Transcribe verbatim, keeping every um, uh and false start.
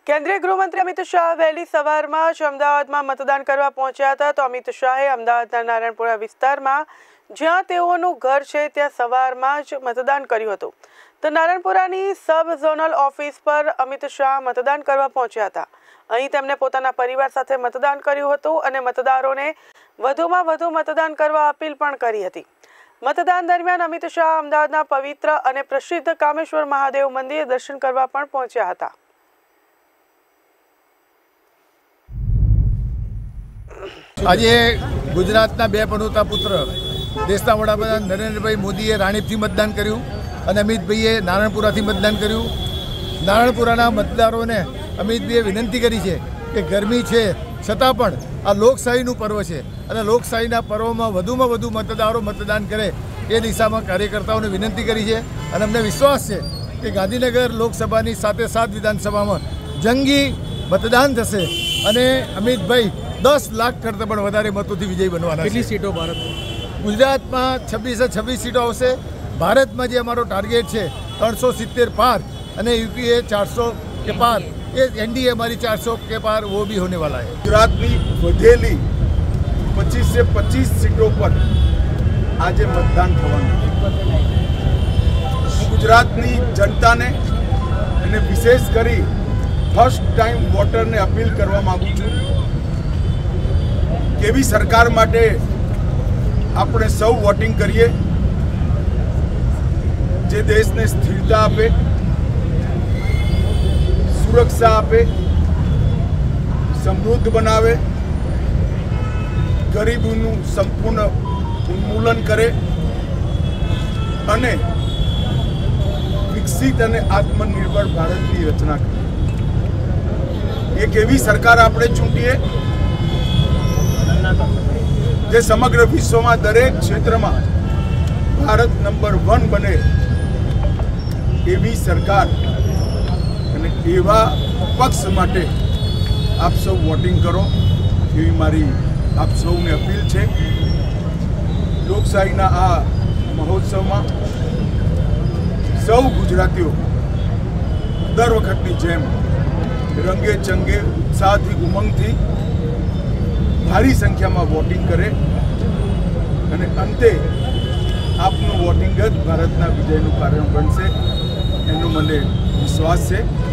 કેન્દ્રીય ગૃહમંત્રી અમિત શાહ વહેલી સવારમાં જ અમદાવાદમાં મતદાન કરવા પહોંચ્યા હતા તો અમિત શાહે અમદાવાદના નારણપુરા વિસ્તારમાં જ્યાં તેઓનું ઘર છે ત્યાં સવારમાં જ મતદાન કર્યું હતું તો નારણપુરાની સબ ઝોનલ ઓફિસ પર અમિત શાહ મતદાન કરવા પહોંચ્યા હતા। અહીં તેમણે પોતાના પરિવાર સાથે મતદાન કર્યું હતું અને મતદારોને વધુમાં વધુ મતદાન કરવા અપીલ પણ કરી હતી। મતદાન દરમિયાન અમિત શાહ અમદાવાદના પવિત્ર અને પ્રસિદ્ધ કામેશ્વર મહાદેવ મંદિરે દર્શન કરવા પણ પહોંચ્યા હતા। આજે ગુજરાતના બે પનોતા પુત્ર દેશના વડાપ્રધાન નરેન્દ્રભાઈ મોદીએ રાણીપથી મતદાન કર્યું અને અમિતભાઈએ નારણપુરાથી મતદાન કર્યું। નારણપુરાના મતદારોને અમિતભાઈએ વિનંતી કરી છે કે ગરમી છે છતાં પણ આ લોકશાહીનું પર્વ છે અને લોકશાહીના પર્વમાં વધુમાં વધુ મતદારો મતદાન કરે એ દિશામાં કાર્યકર્તાઓને વિનંતી કરી છે અને અમને વિશ્વાસ છે કે ગાંધીનગર લોકસભાની સાથે સાત વિધાનસભામાં જંગી મતદાન થશે અને અમિતભાઈ દસ લાખ કરતાં પણ વધારે મતોથી વિજય બનવાના છે। કેટલી સીટો ભારત ગુજરાતમાં છવ્વીસે છવ્વીસ સીટો આવશે। ભારતમાં જે અમારો ટાર્ગેટ છે ત્રણસો સિત્તેર પાર અને यूपीए चारसौ के पार, ये एनडीए हमारी चारसौ के पार वो भी होने वाला है। गुजरात की વધેલી पच्चीस से पच्चीस सीटों पर आज मतदान थवानुं। गुजरातनी जनताने અને વિશેષ કરી ફર્સ્ટ ટાઈમ વોટરને અપીલ કરવા માગું છું કેવી સરકાર માટે આપણે સૌ વોટિંગ કરીએ જે દેશને સ્થિરતા આપે, સુરક્ષા આપે, સમૃદ્ધ બનાવે, ગરીબીનું સંપૂર્ણ ઉન્મૂલન કરે અને વિકસિત અને આત્મનિર્ભર ભારતની રચના કરે। એક એવી સરકાર આપણે ચૂંટીએ જે સમગ્ર વિશ્વમાં દરેક ક્ષેત્રમાં ભારત નંબર વન બને એવી સરકાર અને એવા પક્ષ માટે આપ સૌ વોટિંગ કરો એવી મારી આપ સૌને અપીલ છે। લોકશાહીના આ મહોત્સવમાં સૌ ગુજરાતીઓ દર વખતની જેમ રંગે ચંગે ઉત્સાહથી ઉમંગથી ભારી સંખ્યામાં વોટિંગ કરે અને અંતે આપનું વોટિંગ જ ભારતના વિજયનું કારણ બનશે એનો મને વિશ્વાસ છે।